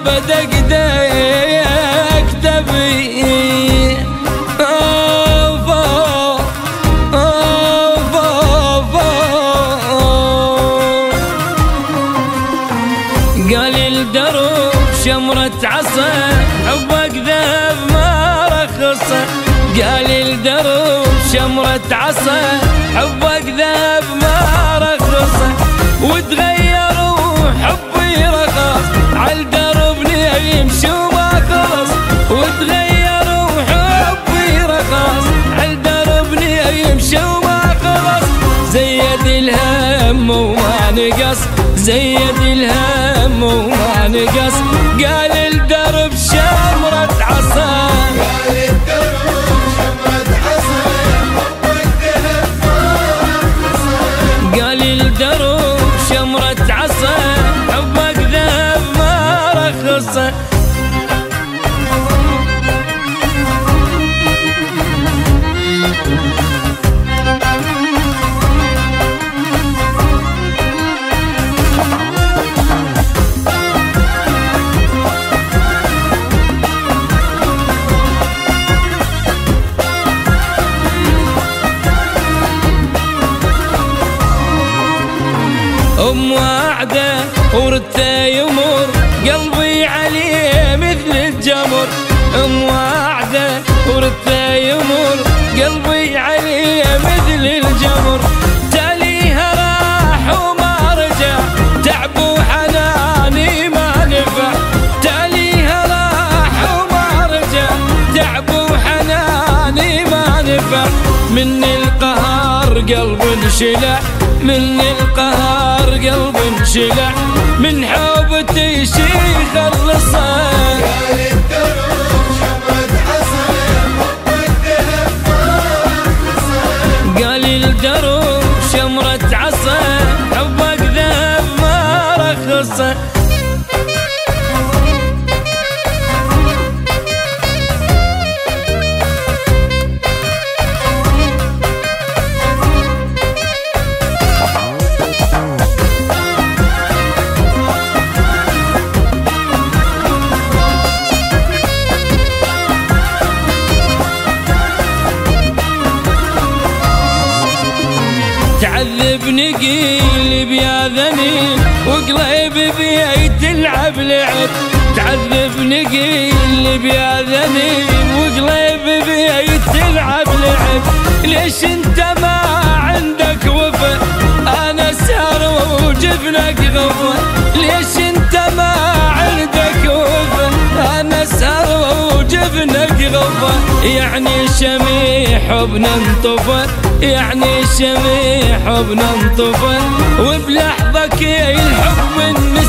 بدقدق تبي قال الدروب شمرة عصا حبك ذاب ما رخصه. قال الدروب شمرة عصا حبك ذاب ما رخصه. وتغير وحبي رخص عالدرب يمشي وما خلص. وتغير وحبي رخص عالدرب يمشي وما خلص. زيد الهم وما نقص زيد الهم وما نقص. قال الدرب شمرة عصا قال الدرب شمرة عصا حبك ذهب ما رخصه. قال الدرب شمرة عصا حبك ذهب ما رخصه. وعده ورثه يمر قلبي عليه مثل الجمر. وعده ورثه يمر قلبي عليه مثل الجمر. تاليها راح وما رجع تعب وحناني ما نفع. تاليها راح وما رجع تعب وحناني ما نفع. من القهر قلب انشلع من القهر قلب انشلع. من حوبتي شي خلصه. قال الدرب شمرة عصا حبك ذهب ما رخصه. قال الدرب شمرة عصا حبك ذهب ما رخصه. تعذبني قيل بياذني وقلبي بيه تلعب لعب. تعذبني قيل بياذني وقلبي بيه تلعب لعب. ليش انت ما عندك وفا انا سهر وجبنك غفا. ليش انت ما عندك وفا انا سهر وجبنك غفا. يعني شميح بننطفى يعني شميح بننطفى. وبلحظك الحب النسي